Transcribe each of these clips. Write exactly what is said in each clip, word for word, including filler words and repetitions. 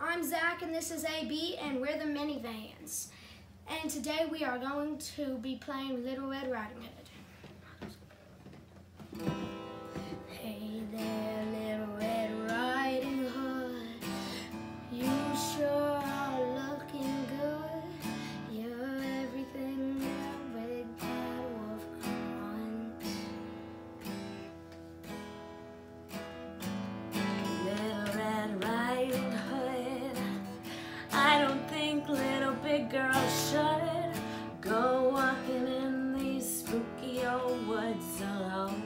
I'm Zach and this is A B and we're the Minivans. And today we are going to be playing Little Red Riding Hood. Hey there, Little Red Riding Hood, you sure are looking good. You're everything that big bad wolf could want. Little Red Riding Hood, I don't think little big girls should go walking in these spooky old woods alone.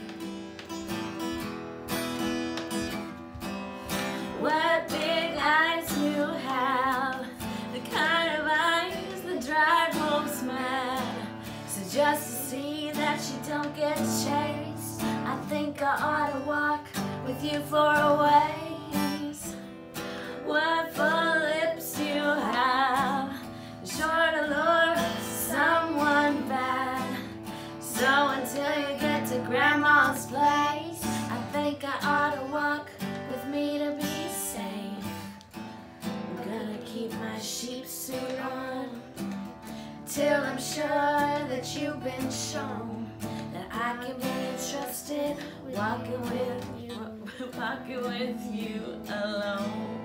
What big eyes you have, the kind of eyes that drive wolves mad. So just to see that you don't get chased, I think I ought to walk with you for a ways. What full lips you have, sure to lure someone bad. So until you get to Grandma's place, I think I ought to walk with me to be safe. I'm gonna keep my sheep suit on till I'm sure that you've been shown that I can be trusted walking with you, walking with you alone.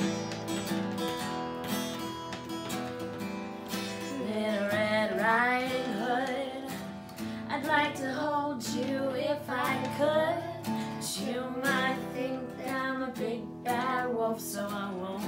Little Red Riding Hood, I'd like to hold you if I could, but you might think that I'm a big bad wolf, so I won't.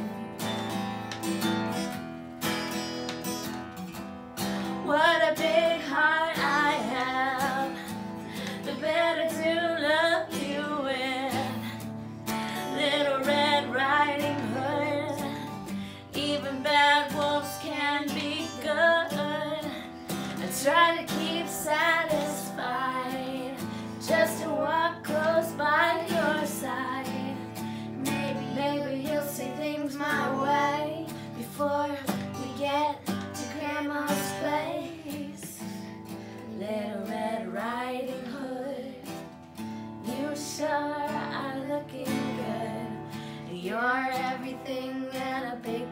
What a big heart I have, the better to love you with. Little Red Riding Hood, even bad wolves can be good. I try to keep satisfied just to walk close by your side. Maybe, maybe he'll say things my way before we get to Grandma's place. Little Red Riding Hood, you sure are looking good. You're everything that a big